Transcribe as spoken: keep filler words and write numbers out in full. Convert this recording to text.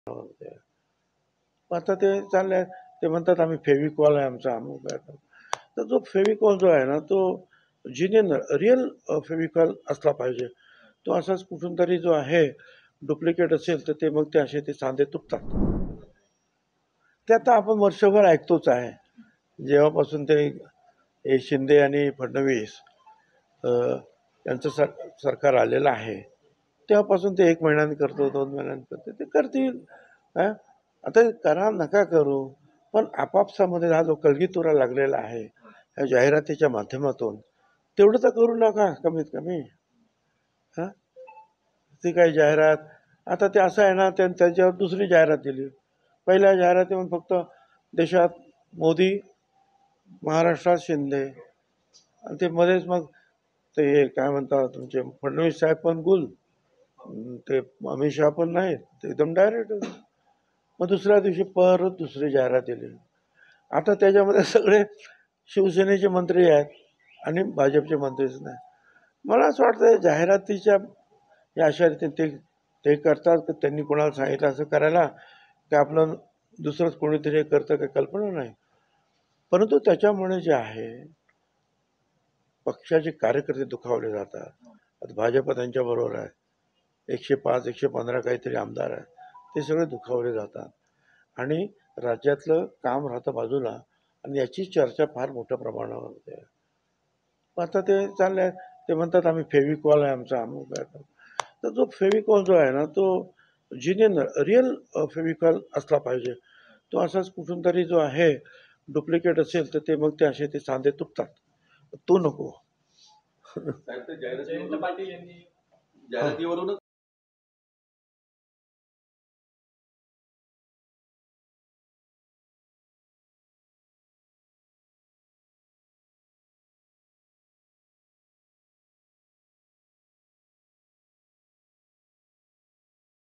होते. मग आता ते चाललंय, ते म्हणतात आम्ही फेविकॉल आहे आमचा अमुक आहे तमुक. तर जो फेविकॉल जो आहे ना तो जिनियन रिअल फेविकॉल असला पाहिजे. तो असाच कुठून तरी जो आहे डुप्लिकेट असेल तर ते मग ते असे ते सांधे तुटतात. ते आता आपण वर्षभर ऐकतोच आहे. जेव्हापासून ते हे शिंदे आणि फडणवीस अ, यांचं सर सरकार आलेलं आहे तेव्हापासून ते एक महिन्याने करतो, दोन महिन्याने करतो, ते करतील. हां, आता करा नका करू, पण आपापसामध्ये हा जो कलगीतुरा लागलेला आहे या जाहिरातीच्या माध्यमातून तेवढं तर करू नका कमीत कमी. हां, ती काही जाहिरात आता ते असं आहे ना, त्या त्याच्यावर दुसरी जाहिरात दिली. पहिल्या जाहिरातीमध्ये फक्त देशात मोदी, महाराष्ट्रात शिंदे आणि ते मध्येच मग ते हे काय म्हणतात तुमचे फडणवीस साहेब पण गुल, अं, ते अमित शहा पण नाही, ते एकदम डायरेक्ट. मग दुसऱ्या दिवशी परत दुसरी जाहिरात दिली. आता त्याच्यामध्ये सगळे शिवसेनेचे मंत्री आहेत आणि भाजपचे मंत्रीच नाही. मला असं वाटतं जाहिरातीच्या या अशा रीतीने ते ते करतात की त्यांनी कोणाला सांगितलं असं करायला की आपलं दुसरंच कोणीतरी हे करतं काही कल्पना नाही. परंतु त्याच्यामुळे जे आहे पक्षाचे कार्यकर्ते दुखावले जातात. आता भाजप त्यांच्या बरोबर आहे. एकशे पाच एकशे पंधरा काहीतरी आमदार आहेत, ते सगळे दुखावले जातात आणि राज्यातलं काम राहतं बाजूला आणि याची चर्चा फार मोठ्या प्रमाणावर होते. मग आता ते चाललंय, ते म्हणतात आम्ही फेविकॉल आहे आमचा अमुक आहे तमुक. तर जो फेविकॉल जो आहे ना तो जिनियन रिअल फेविकॉल असला पाहिजे. तो असाच कुठून तरी जो आहे डुप्लिकेट असेल तर ते मग ते असे ते सांधे तुटतात. तो नको. साहेब, ते जयंत जाहिरातीवरून पाटील यांनी जाहिरातीवरूनच